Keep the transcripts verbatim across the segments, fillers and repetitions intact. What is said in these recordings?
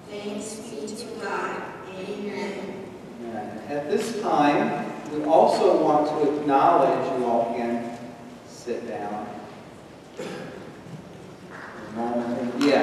Thanks be to God. Amen. Amen. At this time, we also want to acknowledge, you all can sit down. A moment. Yes.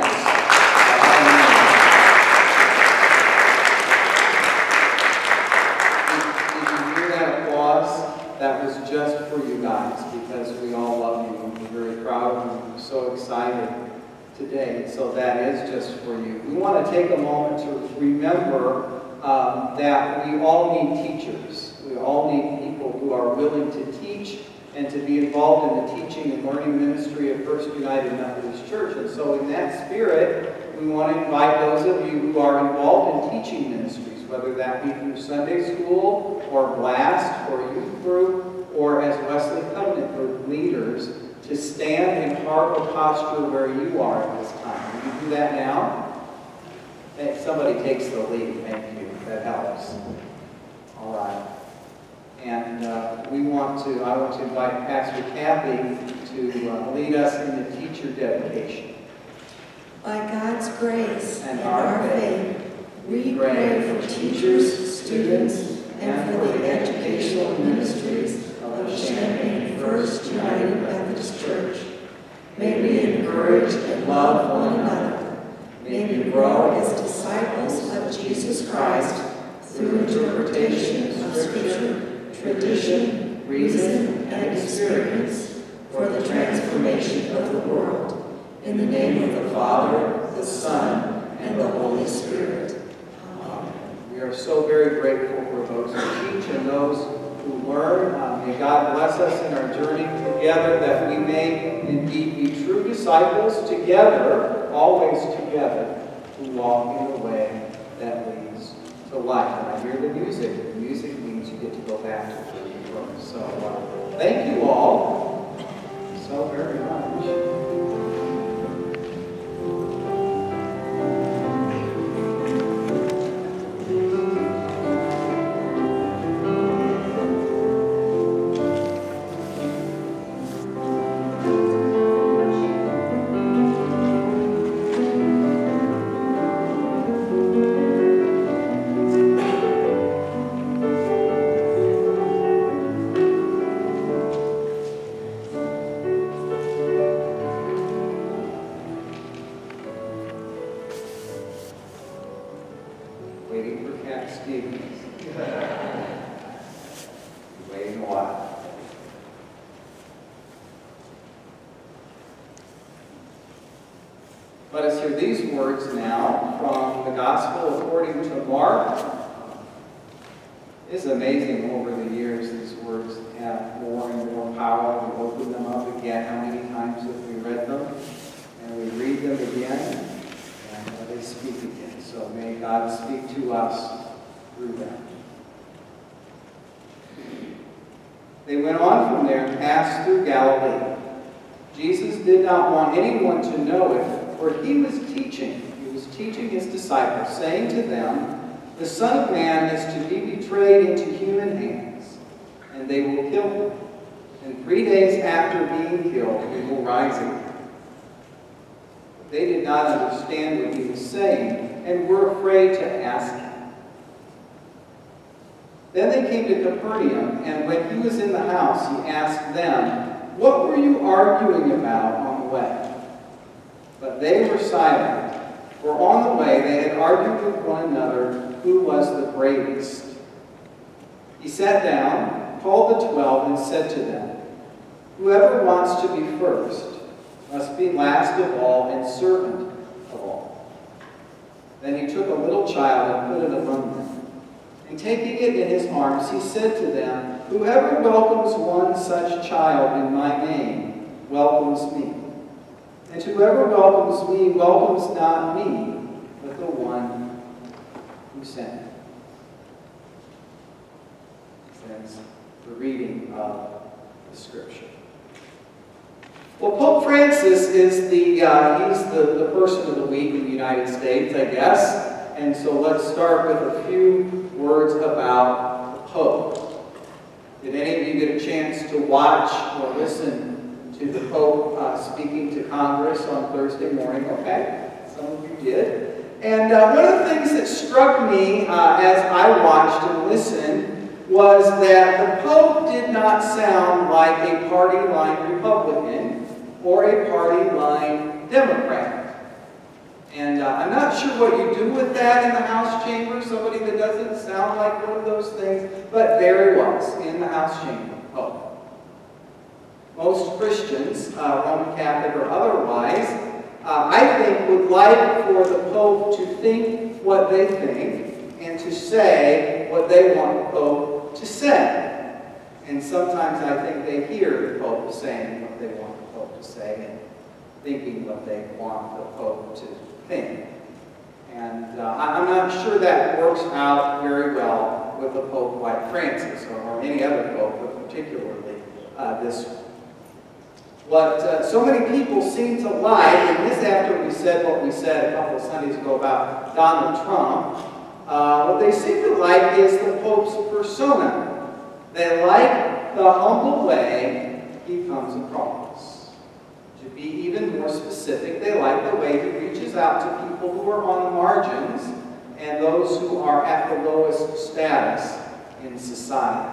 Did, did you hear that applause? That was just for you guys, because we all love you and we're very proud of you. We're so excited today. So that is just for you. We want to take a moment to remember um, that we all need teachers. We all need people who are willing to teach and to be involved in the teaching and learning ministry of First United Methodist Church. And so in that spirit, we want to invite those of you who are involved in teaching ministries, whether that be through Sunday school or Blast or youth group or as Wesley Covenant Group leaders, to stand in heart or posture where you are at this time. Will you do that now? Hey, somebody takes the lead. Thank you. That helps. All right. And uh, we want to, I want to invite Pastor Kathy to uh, lead us in the teacher dedication. By God's grace and, and our, our faith, we pray for teachers, students, and for the educational ministries of Champaign First United Methodist Church. May we encourage and love one another. May we grow as disciples of Jesus Christ through interpretation of Scripture, tradition, reason, and experience for the transformation of the world. In the name of the Father, the Son, and the Holy Spirit. Amen. We are so very grateful for those who teach and those who learn. Uh, may God bless us in our journey together, that we may indeed be true disciples together, always together, who walk in the way that leads to life. And I hear the music. The music means you get to go back to where you were. So uh, thank you all so very much. Let us hear these words now from the Gospel according to Mark. It's amazing over the years these words have more and more power. We open them up again. How many times have we read them? And we read them again, and uh, they speak again. So may God speak to us through them. They went on from there and passed through Galilee. Jesus did not want anyone to know it, for he was teaching. He was teaching his disciples, saying to them, "The Son of Man is to be betrayed into human hands, and they will kill him. And three days after being killed, he will rise again." They did not understand what he was saying, and were afraid to ask him. Then they came to Capernaum, and when he was in the house, he asked them, "What were you arguing about on the way?" But they were silent, for on the way they had argued with one another who was the greatest. He sat down, called the twelve, and said to them, "Whoever wants to be first must be last of all and servant of all." Then he took a little child and put it among them. And taking it in his arms, he said to them, "Whoever welcomes one such child in my name welcomes me. And whoever welcomes me welcomes not me, but the one who sent me." That's the reading of the Scripture. Well, Pope Francis is the, uh, he's the, the person of the week in the United States, I guess. And so let's start with a few words about the Pope. Did any of you get a chance to watch or listen to the Pope uh, speaking to Congress on Thursday morning? Okay, some of you did. And uh, one of the things that struck me uh, as I watched and listened was that the Pope did not sound like a party-line Republican or a party-line Democrat. And uh, I'm not sure what you do with that in the House chamber, somebody that doesn't sound like one of those things, but there he was in the House chamber. Oh. Most Christians, uh, Roman Catholic or otherwise, uh, I think would like for the Pope to think what they think and to say what they want the Pope to say. And sometimes I think they hear the Pope saying what they want the Pope to say and thinking what they want the Pope to think. And uh, I'm not sure that works out very well with a Pope like Francis or, or any other Pope, but particularly uh, this one. What uh, so many people seem to like, and this after we said what we said a couple of Sundays ago about Donald Trump, uh, what they seem to like is the Pope's persona. They like the humble way he comes across. To be even more specific, they like the way he reaches out to people who are on the margins and those who are at the lowest status in society.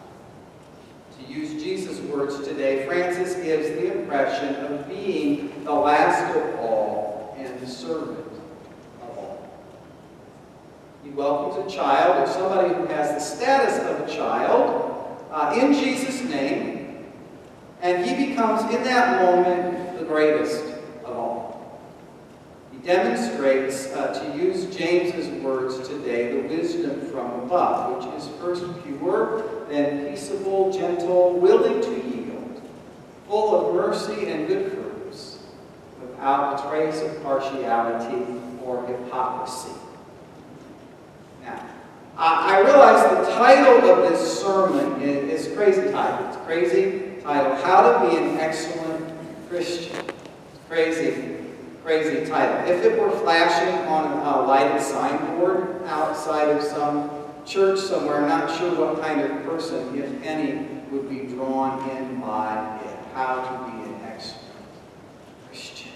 To use Jesus' words today, Francis gives the impression of being the last of all and the servant of all. He welcomes a child or somebody who has the status of a child uh, in Jesus' name, and he becomes in that moment the greatest of all. He demonstrates, uh, to use James's words today, the wisdom from above, which is first pure, then peaceable, gentle, willing to yield, full of mercy and good fruits, without a trace of partiality or hypocrisy. Now, I realize the title of this sermon is, is crazy title. It's crazy title, How to Be an Excellent Christian. It's crazy, crazy title. If it were flashing on a lighted signboard outside of some church somewhere, I'm not sure what kind of person, if any, would be drawn in by it. How to be an excellent Christian.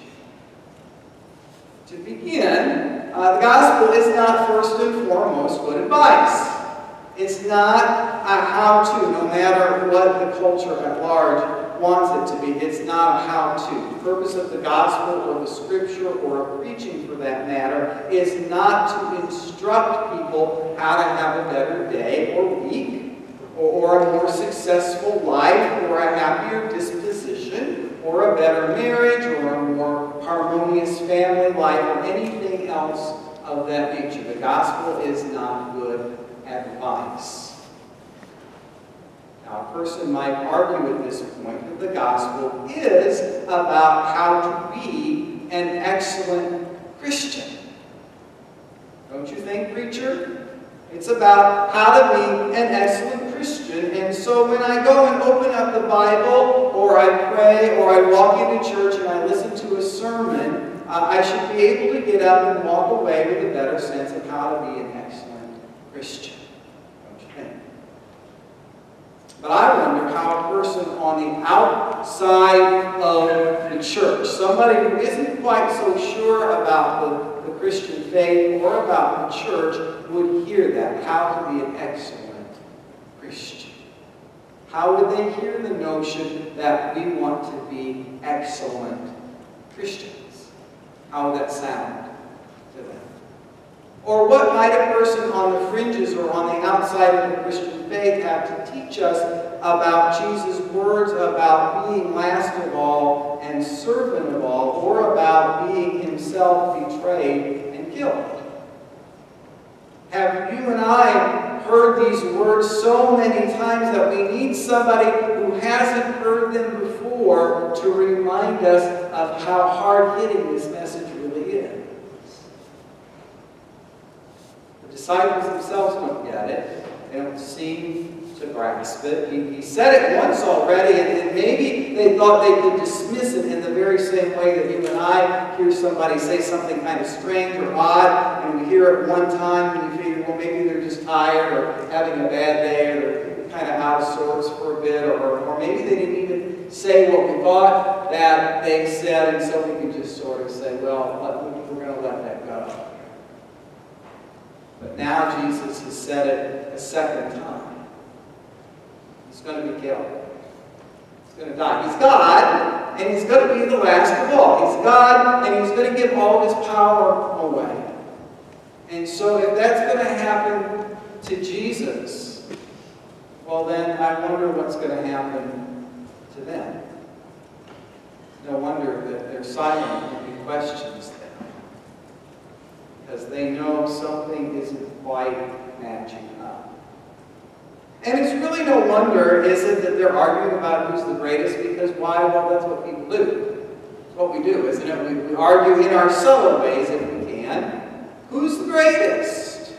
To begin, uh, the gospel is not first and foremost good advice. It's not a how-to, no matter what the culture at large wants it to be. It's not a how-to. The purpose of the gospel or the scripture or a preaching for that matter is not to instruct people how to have a better day or week or, or a more successful life or a happier disposition or a better marriage or a more harmonious family life or anything else of that nature. The gospel is not good advice. Now, a person might argue at this point that the gospel is about how to be an excellent Christian. Don't you think, preacher? It's about how to be an excellent Christian. And so when I go and open up the Bible, or I pray, or I walk into church and I listen to a sermon, uh, I should be able to get up and walk away with a better sense of how to be an excellent Christian. But I wonder how a person on the outside of the church, somebody who isn't quite so sure about the, the Christian faith or about the church, would hear that. How to be an excellent Christian. How would they hear the notion that we want to be excellent Christians? How would that sound to them? Or what might a person on the fringes or on the outside of the Christian faith have to teach us about Jesus' words about being last of all and servant of all, or about being himself betrayed and killed? Have you and I heard these words so many times that we need somebody who hasn't heard them before to remind us of how hard-hitting this message really is? The disciples themselves don't get it. They don't seem to grasp it. He, he said it once already, and, and maybe they thought they could dismiss it in the very same way that you and I hear somebody say something kind of strange or odd, and we hear it one time, and you figure, well, maybe they're just tired or having a bad day, or they're kind of out of sorts for a bit, or, or maybe they didn't even say what we thought that they said, and so we can just sort of say, well, we're going to let that go. But now Jesus has said it a second time. He's going to be killed. He's going to die. He's God, and he's going to be the last of all. He's God, and he's going to give all of his power away. And so if that's going to happen to Jesus, well then I wonder what's going to happen to them. No wonder that they're silent when he questions them. Because they know something isn't quite matching up. And it's really no wonder, is it, that they're arguing about who's the greatest, because why? Well, that's what people do. It's what we do, isn't it? We, we argue in our subtle ways, if we can. Who's the greatest?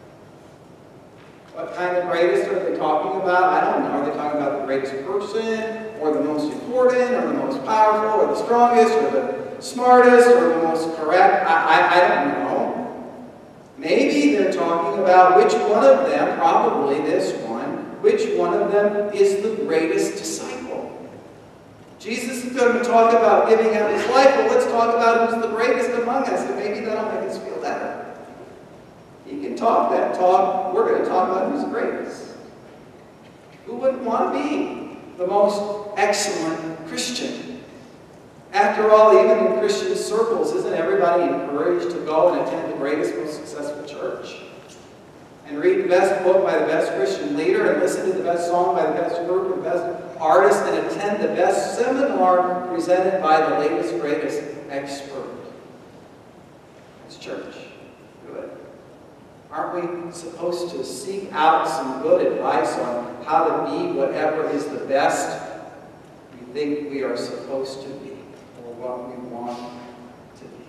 What kind of greatest are they talking about? I don't know. Are they talking about the greatest person, or the most important, or the most powerful, or the strongest, or the smartest, or the most correct? I, I, I don't know. Maybe they're talking about which one of them, probably this one, which one of them is the greatest disciple. Jesus is going to talk about giving up his life, but let's talk about who's the greatest among us, and maybe that'll make us feel better. He can talk that talk. We're going to talk about who's the greatest. Who wouldn't want to be the most excellent Christian? After all, even in Christian circles, isn't everybody encouraged to go and attend the greatest, most successful church? And read the best book by the best Christian leader, and listen to the best song by the best group, the best artist, and attend the best seminar presented by the latest, greatest expert. It's church. Good. Aren't we supposed to seek out some good advice on how to be whatever is the best we think we are supposed to be, or what we want to be?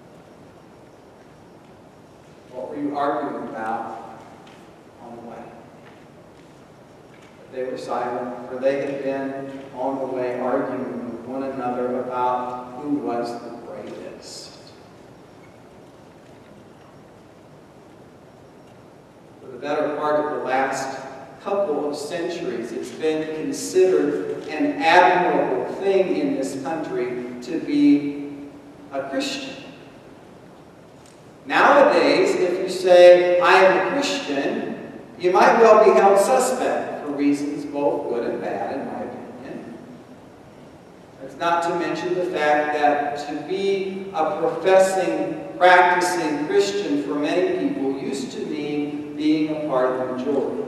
What were you arguing about on the way? They were silent, for they had been on the way arguing with one another about who was the greatest. For the better part of the last couple of centuries, it's been considered an admirable thing in this country to be a Christian. Nowadays, if you say, I am a Christian, you might well be held suspect for reasons both good and bad, in my opinion. It's not to mention the fact that to be a professing, practicing Christian for many people used to mean being a part of the majority.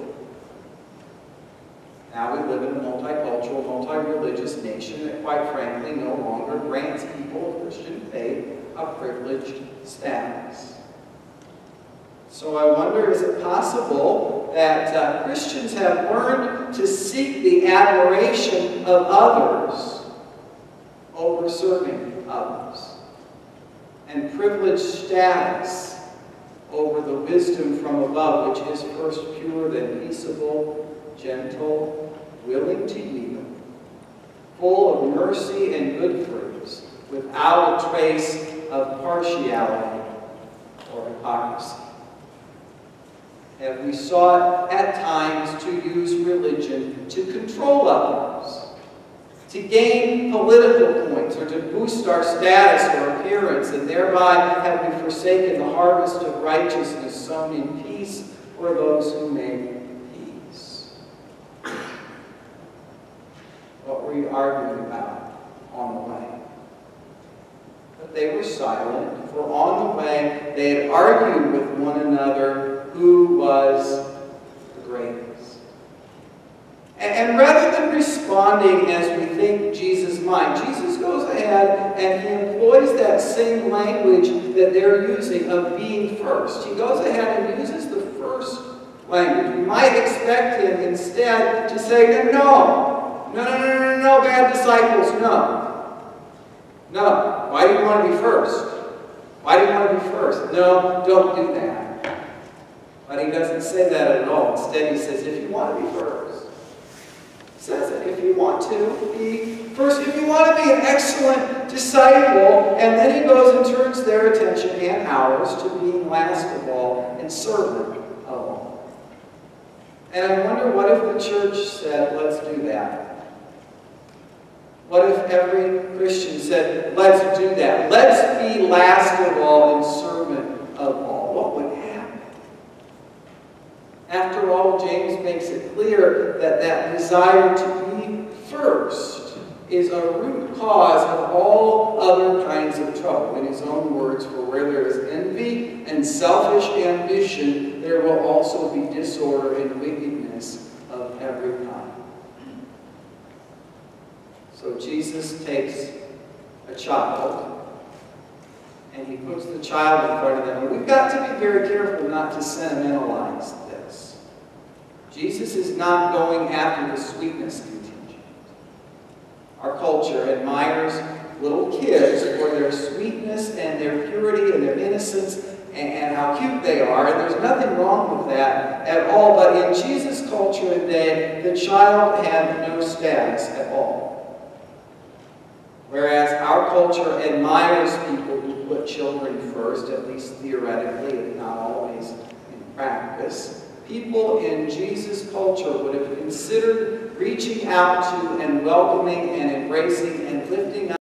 Now we live in a multicultural, multi-religious nation that, quite frankly, no longer grants people of Christian faith a privileged status. So I wonder, is it possible that uh, Christians have learned to seek the admiration of others over serving others, and privileged status over the wisdom from above, which is first pure, then peaceable, gentle, willing to yield, full of mercy and good fruits, without a trace of partiality or hypocrisy? Have we sought at times to use religion to control others, to gain political points, or to boost our status or appearance, and thereby have we forsaken the harvest of righteousness sown in peace for those who make peace? What were you arguing about on the way? But they were silent, for on the way they had argued with one another who was the greatest. And, and rather than responding as we think Jesus might, Jesus goes ahead and he employs that same language that they're using of being first. He goes ahead and uses the first language. We might expect him instead to say, no, no, no, no, no, no, no, bad disciples, no. No. Why do you want to be first? Why do you want to be first? No, don't do that. But he doesn't say that at all. Instead, he says, if you want to be first, he says it. If you want to be first, if you want to be an excellent disciple, and then he goes and turns their attention and ours to being last of all and servant of all. And I wonder, what if the church said, let's do that? What if every Christian said, let's do that? Let's be last of all and servant of all. What would happen? After all, James makes it clear that that desire to be first is a root cause of all other kinds of trouble. In his own words, for where there is envy and selfish ambition, there will also be disorder and wickedness of every kind. So Jesus takes a child and he puts the child in front of them. And we've got to be very careful not to sentimentalize this. Jesus is not going after the sweetness contingent. Our culture admires little kids for their sweetness and their purity and their innocence and, and how cute they are. And there's nothing wrong with that at all. But in Jesus' culture today, the child had no status at all. Whereas our culture admires people who put children first, at least theoretically, if not always in practice. People in Jesus' culture would have considered reaching out to and welcoming and embracing and lifting up